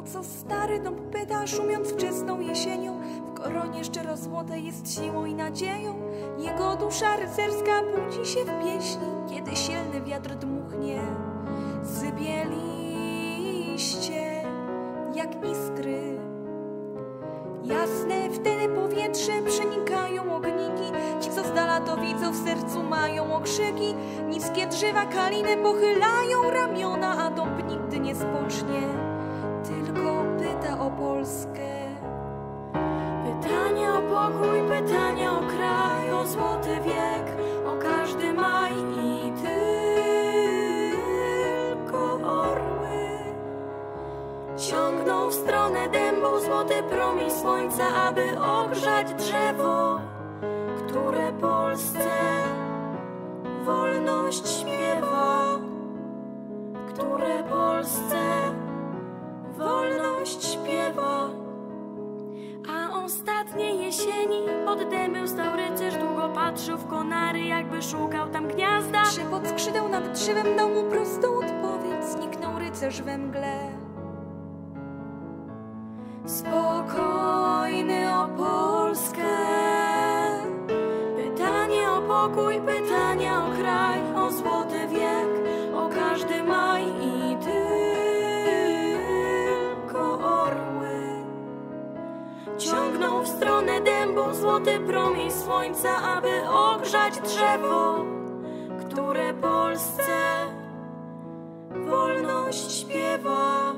co stary dąb pyta, szumiąc wczesną jesienią. W koronie szczerozłotej jest siłą i nadzieją. Jego dusza rycerska budzi się w pieśni, kiedy silny wiatr dmuchnie. Sypie liście jak iskry. Jasne wtedy powietrze przenikają ogniki. Ci, co z dala to widzą, w sercu mają okrzyki. Niskie drzewa kaliny pochylają ramiona, a dąb nigdy nie spocznie, tylko pyta o Polskę. Pytanie o pokój, pytanie o kraj, o złoty wiek, o każdy maj i tylko orły ciągną w stronę dębu złoty promień słońca, aby ogrzać drzewo, które Polsce wolność śpiewa, które Polsce wolność śpiewa. A ostatniej jesieni pod dębem stał rycerz, długo patrzył w konary, jakby szukał tam gniazda. Szepot skrzydeł nad drzewem dał mu prostą odpowiedź, zniknął rycerz we mgle. Spokojny o Polskę. Pytanie o pokój, pytanie o kraj, o złoty wiek, o każdy maj i tylko orły ciągną w stronę dębu złoty promień słońca, aby ogrzać drzewo, które Polsce wolność śpiewa.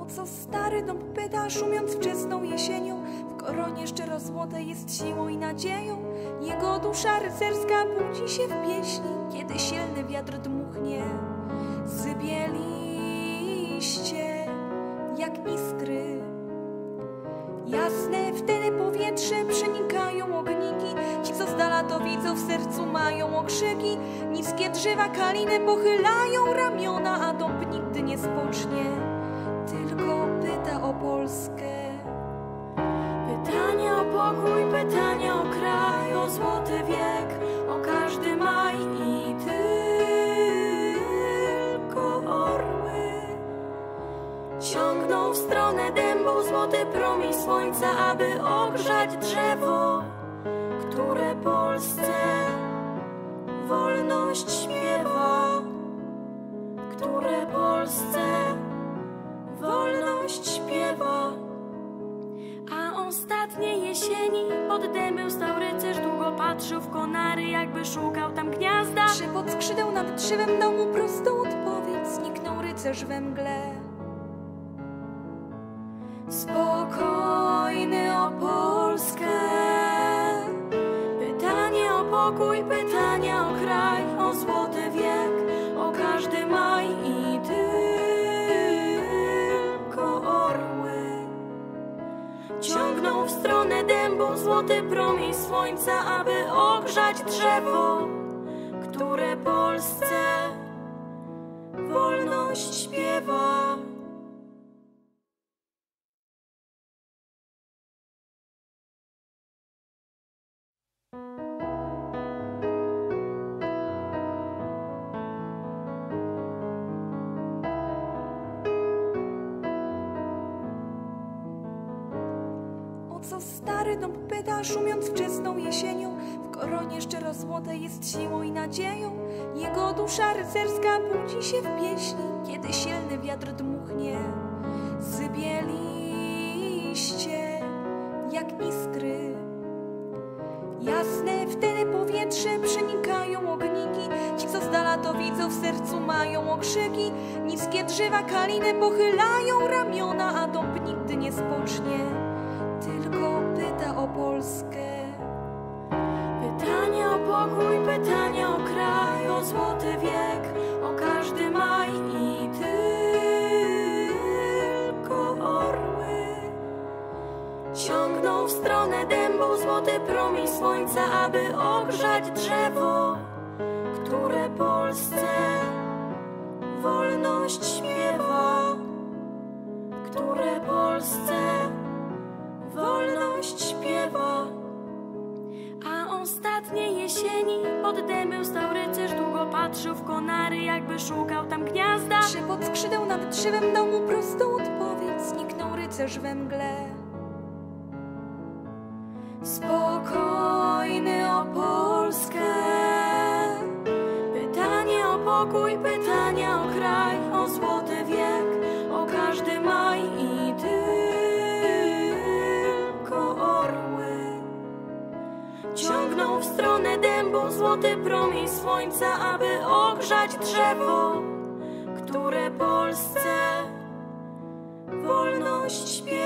co stary dąb pyta, szumiąc wczesną jesienią, w koronie szczerozłotej jest siłą i nadzieją. Jego dusza rycerska budzi się w pieśni, kiedy silny wiatr dmuchnie. Sypie liście jak iskry. Jasne wtedy powietrze przenikają ogniki. Ci, co z dala to widzą, w sercu mają okrzyki. Niskie drzewa kaliny pochylają ramiona, a dąb nigdy nie spocznie, tylko pyta o Polskę. Pytanie o pokój, pytanie o kraj, o złoty wiek, o każdy maj i tylko orły ciągną w stronę dębu złoty promień słońca, aby ogrzać drzewo, które Polsce wolność śpiewa, które Polsce wolność śpiewa. A ostatniej jesieni pod dębem stał rycerz, długo patrzył w konary, jakby szukał tam gniazda. Szepot skrzydeł nad drzewem dał mu prostą odpowiedź, zniknął rycerz we mgle. Spokojny o Polskę. Pytanie o pokój, pytanie o kraj, o złoty wiek, o każdy maj i tylko orły ciągną w stronę dębu złoty promień słońca, aby ogrzać drzewo, które Polsce wolność śpiewa. Co stary dąb pyta, szumiąc wczesną jesienią, w koronie szczerozłotej jest siłą i nadzieją. Jego dusza rycerska budzi się w pieśni, kiedy silny wiatr dmuchnie. Sypie liście jak iskry. Jasne wtedy powietrze przenikają ogniki. Ci, co z dala to widzą, w sercu mają okrzyki. Niskie drzewa kaliny pochylają ramiona, a dąb nigdy nie spocznie, tylko pyta o Polskę. Pytanie o pokój, pytanie o kraj, o złoty wiek, o każdy maj i tylko orły ciągną w stronę dębu złoty promień słońca, aby ogrzać drzewo, które Polsce wolność śpiewa, które Polsce wolność śpiewa. A ostatniej jesieni pod dębem stał rycerz, długo patrzył w konary, jakby szukał tam gniazda. Szepot skrzydeł nad drzewem dał mu prostą odpowiedź, zniknął rycerz we mgle. Spokojny o Polskę. Pytanie o pokój, pytanie o kraj, o złoty wiek, o każdy maj i tylko orły ciągną w stronę dębu złoty promień słońca, aby ogrzać drzewo, które Polsce wolność śpiewa.